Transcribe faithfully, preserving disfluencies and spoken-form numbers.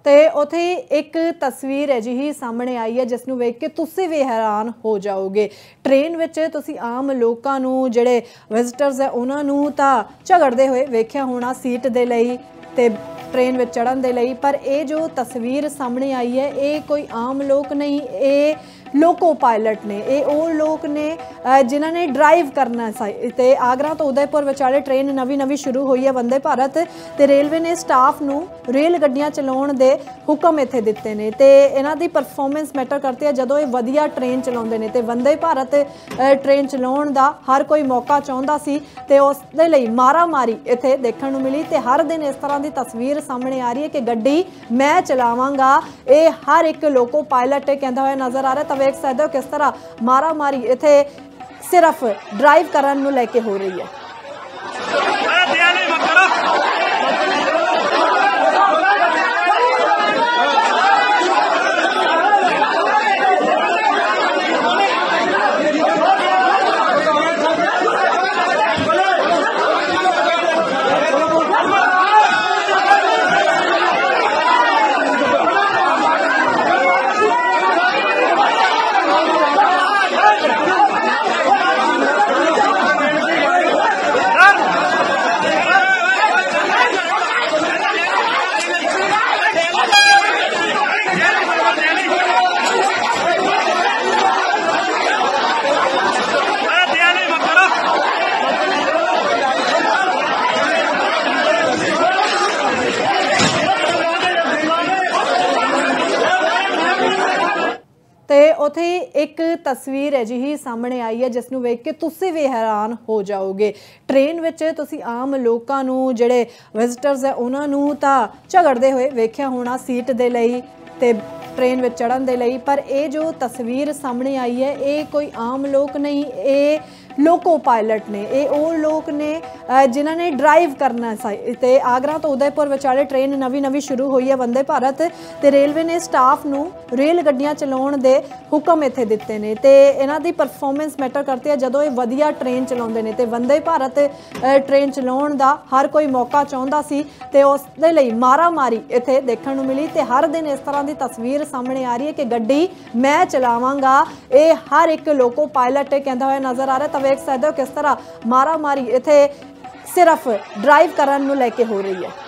ਤੇ ਉੱਥੇ ਇੱਕ ਤਸਵੀਰ ਅਜਿਹੀ ਸਾਹਮਣੇ ਆਈ ਹੈ ਜਿਸ ਨੂੰ ਵੇਖ ਕੇ ਤੁਸੀਂ ਵੀ ਹੈਰਾਨ ਹੋ ਜਾਓਗੇ। ਟ੍ਰੇਨ ਵਿੱਚ ਤੁਸੀਂ ਆਮ ਲੋਕਾਂ ਨੂੰ ਜਿਹੜੇ ਵਿਜ਼ਿਟਰਸ ਹੈ ਉਹਨਾਂ ਨੂੰ ਤਾਂ ਝਗੜਦੇ ਹੋਏ ਵੇਖਿਆ ਹੋਣਾ ਸੀਟ ਦੇ ਲਈ ਤੇ ट्रेन में चढ़न दे लई, पर ये जो तस्वीर सामने आई है ये कोई आम लोग नहीं, ये लोको पायलट ने, ये वो लोग ने जिन्होंने ड्राइव करना ते आगरा तो उदयपुर विचाले ट्रेन नवी नवी शुरू हुई है वंदे भारत ते रेलवे ने स्टाफ नू रेल गड्डियां चलाउण दे हुक्म इत्थे दिते ने ते इन्हां दी परफॉर्मेंस मैटर करती है जदों ये वधिया ट्रेन चलाउंदे ने ते वंदे भारत ट्रेन चलाउण दा हर कोई मौका चाहुंदा सी ते उस दे लई मारा मारी इत्थे देखण नू मिली ते हर दिन इस तरह की तस्वीर सामने आ रही है कि गड्डी मैं चलावांगा, ये हर एक लोको पायलट कहता हुआ नजर आ रहा है। देख सकते हो किस तरह मारा मारी इत्थे सिर्फ ड्राइव करन नूं लैके हो रही है। ਤੇ ਉੱਥੇ ਇੱਕ ਤਸਵੀਰ ਅਜਿਹੀ ਸਾਹਮਣੇ ਆਈ ਹੈ ਜਿਸ ਨੂੰ ਵੇਖ ਕੇ ਤੁਸੀਂ ਵੀ ਹੈਰਾਨ ਹੋ ਜਾਓਗੇ। ਟ੍ਰੇਨ ਵਿੱਚ ਤੁਸੀਂ ਆਮ ਲੋਕਾਂ ਨੂੰ ਜਿਹੜੇ ਵਿਜ਼ਿਟਰਸ ਹੈ ਉਹਨਾਂ ਨੂੰ ਤਾਂ ਝਗੜਦੇ ਹੋਏ ਵੇਖਿਆ ਹੋਣਾ ਸੀਟ ਦੇ ਲਈ ਤੇ ट्रेन में चढ़न दे लई, पर ये जो तस्वीर सामने आई है ये कोई आम लोग नहीं, ये लोको पायलट ने, ये वो लोग ने जिन्होंने ड्राइव करना ते आगरा तो उदयपुर विचाले ट्रेन नवी नवी शुरू हुई है वंदे भारत ते रेलवे ने स्टाफ नू रेल गड्डियां चलाउण दे हुक्म इत्थे दिते ने ते इन्हां दी परफॉर्मेंस मैटर करती है जदों ये वधिया ट्रेन चलाउंदे ने ते वंदे भारत ट्रेन चलाउण दा हर कोई मौका चाहुंदा सी ते उस दे लई मारा मारी इत्थे देखण नू मिली ते हर दिन इस तरह की तस्वीर सामने आ रही है कि गड्डी मैं चलावांगा, ये हर एक लोको पायलट कहता हुआ नजर आ रहा है। तो देख सकते हो किस तरह मारा मारी इत्थे सिर्फ ड्राइव करन नूं लैके हो रही है।